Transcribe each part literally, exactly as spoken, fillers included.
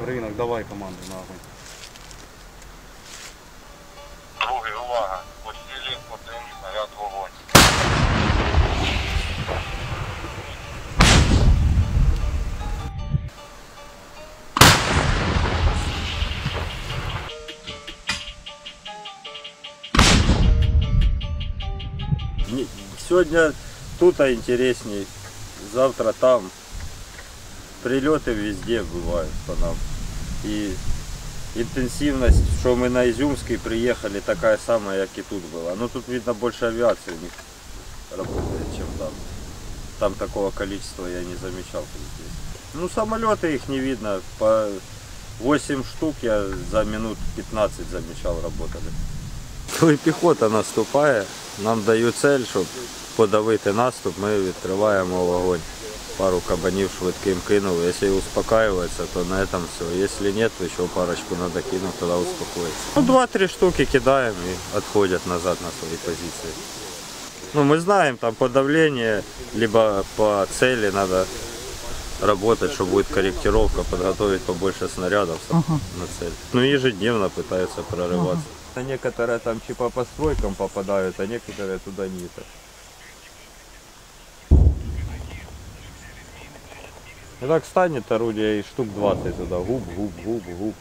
Ринок, давай команду на огонь. Другий, увага. Посілі, один, снаряд, вогонь. Сегодня тут интересней, завтра там. Прилеты везде бывают по нам. И интенсивность, что мы на Изюмский приехали, такая самая, как и тут была. Но тут видно больше авиации у них работает, чем там. Там такого количества я не замечал здесь. Ну, самолеты их не видно. По восемь штук я за минут пятнадцать замечал, работали. Коли піхота наступає, нам дають цель, щоб подавити наступ, ми відкриваємо вогонь. Пару кабанів швидким кинули. Якщо успокаивается, то на этом все. Если нет, то еще парочку надо кинуть, тогда успокоится. Ну, два-три штуки кидаем и отходят назад на свои позиции. Ну, мы знаем, там подавление, либо по цели надо работать, что будет корректировка, подготовить побольше снарядов ага. на цель. Ну, ежедневно пытаются прорываться. Ага. Некоторые там типа по стройкам попадают, а некоторые туда не так. И так станет орудие и штук двадцать туда, губ, губ, губ, губ.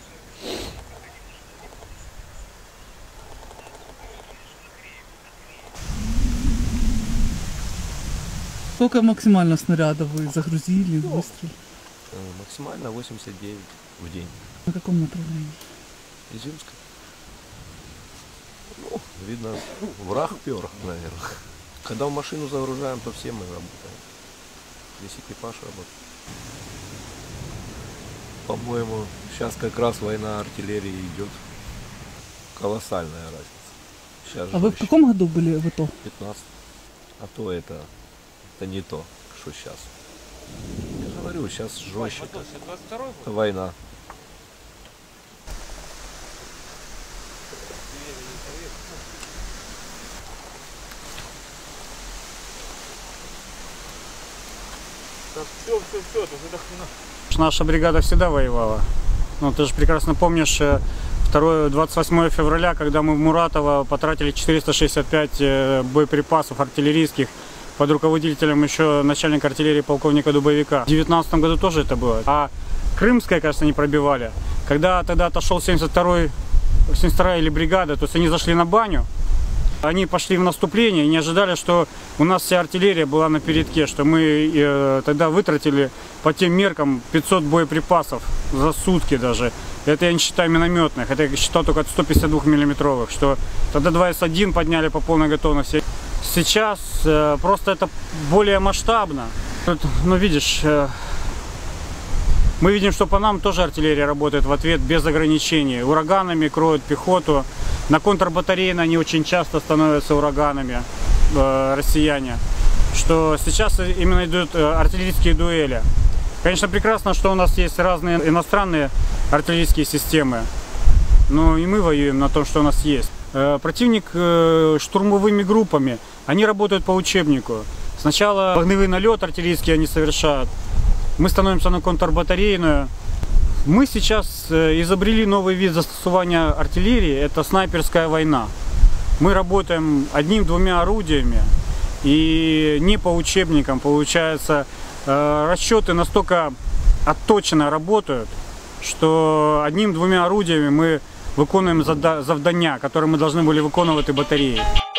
Сколько максимально снарядов вы загрузили, выстрелили? Максимально восемьдесят девять в день. На каком направлении? Изюмская. Ну, видно, враг пер, наверное. Когда в машину загружаем, то все мы работаем. Весь экипаж работает. По-моему, сейчас как раз война артиллерии идет. Колоссальная разница. Сейчас а вы в каком году были в ИТО? пятнадцать. А то это, это не то, что сейчас. Я говорю, сейчас жестче. Это война. Все, все, все, ты задохнул. Наша бригада всегда воевала. Ну, ты же прекрасно помнишь двадцать восьмое февраля, когда мы в Муратово потратили четыреста шестьдесят пять боеприпасов артиллерийских под руководителем еще начальника артиллерии полковника Дубовика. В девятнадцатом году тоже это было. А Крымское, кажется, не пробивали. Когда тогда отошел семьдесят вторая или бригада, то есть они зашли на баню. Они пошли в наступление и не ожидали, что у нас вся артиллерия была на передке, что мы э, тогда вытратили по тем меркам пятьсот боеприпасов за сутки даже. Это я не считаю минометных, это я считал только от сто пятьдесят два миллиметровых, что тогда два эс один подняли по полной готовности. Сейчас э, просто это более масштабно. Ну видишь, э, мы видим, что по нам тоже артиллерия работает в ответ без ограничений. Ураганами кроют пехоту. На контрбатарейно они очень часто становятся ураганами, э, россияне. Что сейчас именно идут э, артиллерийские дуэли. Конечно, прекрасно, что у нас есть разные иностранные артиллерийские системы. Но и мы воюем на том, что у нас есть. Э, противник э, штурмовыми группами, они работают по учебнику. Сначала огневой налет артиллерийский они совершают. Мы становимся на контрбатарейную. Мы сейчас изобрели новый вид застосования артиллерии, это снайперская война. Мы работаем одним-двумя орудиями и не по учебникам, получается, расчеты настолько отточенно работают, что одним-двумя орудиями мы виконуємо завдання, которые мы должны были выполнять батареей.